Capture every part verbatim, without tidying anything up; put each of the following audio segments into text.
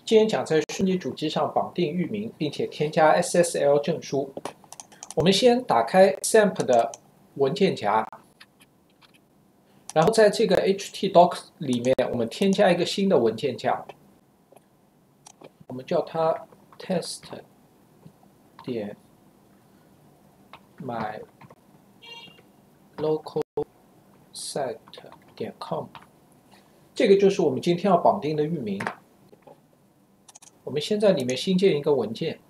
今天讲在虚拟主机上绑定域名，并且添加 S S L 证书。我们先打开 S A M P 的文件夹，然后在这个 htdoc 里面，我们添加一个新的文件夹，我们叫它 test 点 my local site 点 com， 这个就是我们今天要绑定的域名。我们先在里面新建一个文件。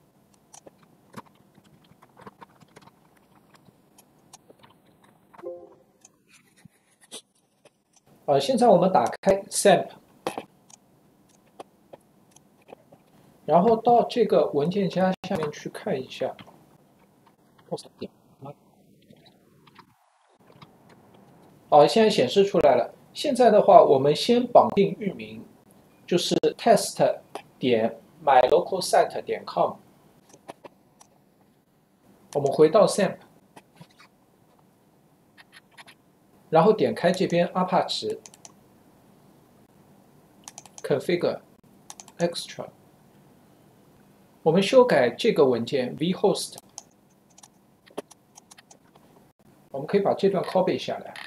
呃，现在我们打开 S A M P， 然后到这个文件夹下面去看一下。好，现在显示出来了。现在的话，我们先绑定域名，就是 test 点 my local site 点 com。我们回到 S A M P， 然后点开这边 Apache configure extra， 我们修改这个文件 vhost， 我们可以把这段 copy 下来。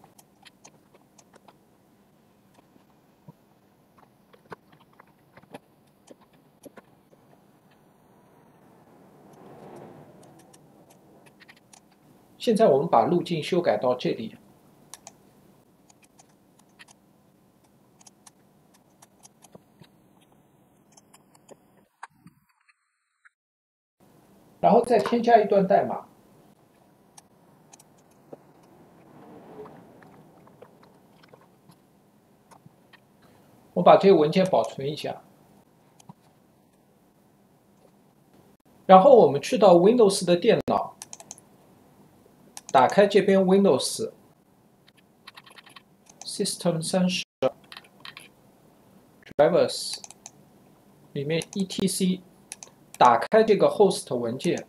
现在我们把路径修改到这里。然后再添加一段代码。我把这个文件保存一下。然后我们去到 Windows 的电脑，打开这边 Windows System 三十 Drivers 里面 E T C， 打开这个 host 文件，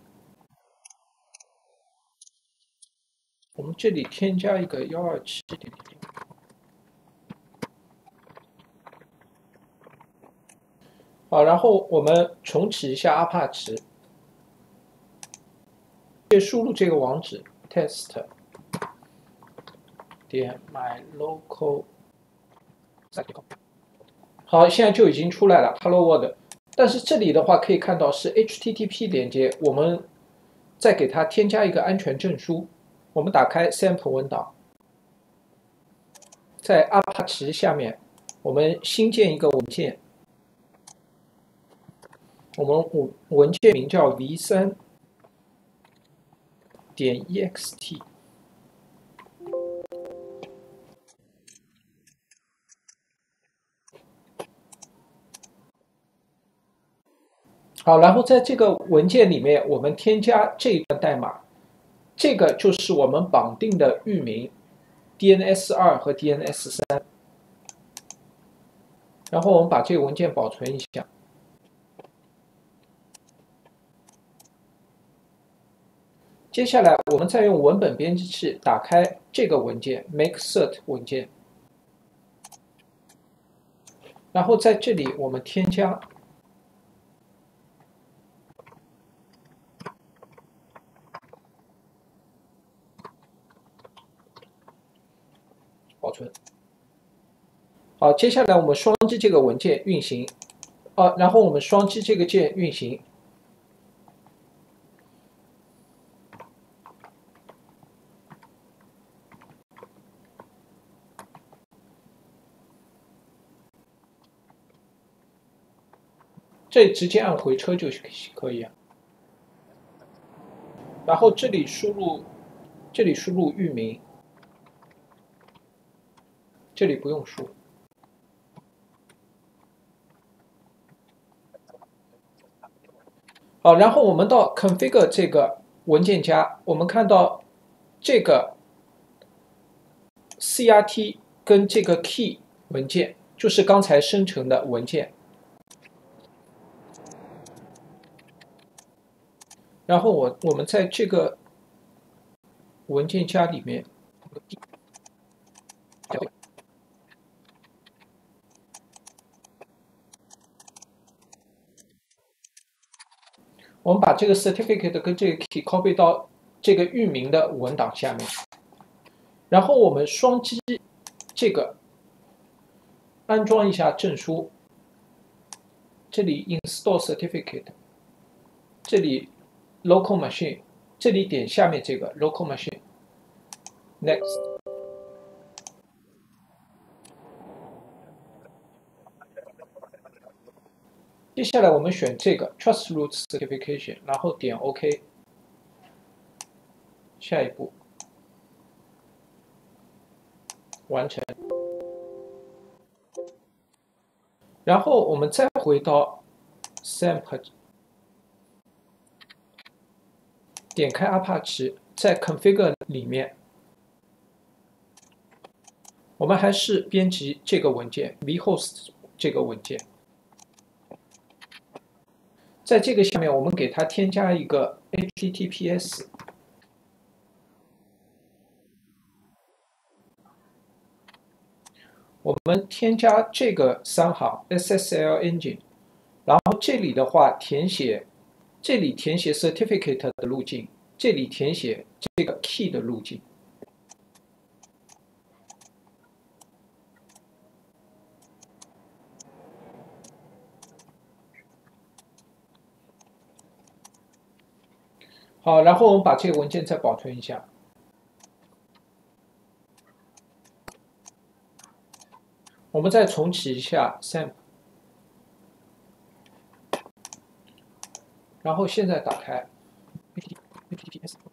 我们这里添加一个 一二七点零。好，然后我们重启一下 Apache， 输入这个网址 test 点 my local site 点 com。好，现在就已经出来了 Hello World， 但是这里的话可以看到是 H T T P 连接，我们再给它添加一个安全证书。我们打开 S A M P 文档，在 Apache 下面，我们新建一个文件。我们文件名叫 v 三 点 ext。好，然后在这个文件里面，我们添加这一段代码，这个就是我们绑定的域名 D N S 二 和 D N S 三。然后我们把这个文件保存一下。接下来，我们再用文本编辑器打开这个文件 make cert 文件，然后在这里我们添加保存。好，接下来我们双击这个文件运行，啊，然后我们双击这个键运行。这直接按回车就可以啊。然后这里输入，这里输入域名，这里不用输。好，然后我们到 configure 这个文件夹，我们看到这个 C R T 跟这个 key 文件，就是刚才生成的文件。然后我我们在这个文件夹里面， 我们把这个 certificate 跟这个 key copy 到这个域名的文档下面，然后我们双击这个安装一下证书，这里 install certificate， 这里 local machine， 这里点下面这个 local machine， next。接下来我们选这个 Trust Root Certification， 然后点 OK。下一步完成，然后我们再回到 S A M P， 点开 Apache， 在 Configure 里面，我们还是编辑这个文件 vhost 这个文件。在这个下面，我们给它添加一个 H T T P S。我们添加这个三行 S S L Engine， 然后这里的话填写，这里填写 certificate 的路径，这里填写这个 key 的路径。好，然后我们把这个文件再保存一下。我们再重启一下 S A M P， 然后现在打开 H T T P S，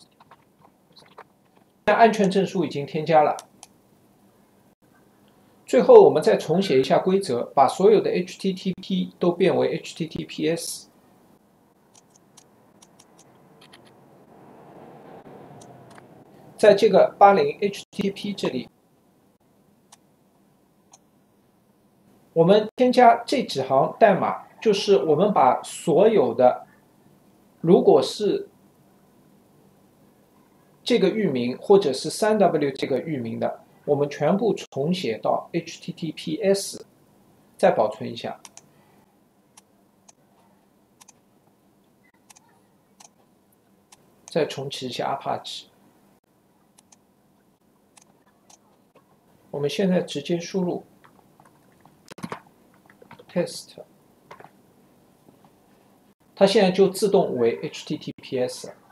现在安全证书已经添加了。最后我们再重写一下规则，把所有的 H T T P 都变为 H T T P S。在这个八零 H T T P 这里，我们添加这几行代码，就是我们把所有的，如果是这个域名或者是 三 W 这个域名的，我们全部重写到 H T T P S， 再保存一下。再重启一下 Apache。我们现在直接输入 test， 它现在就自动为 H T T P S。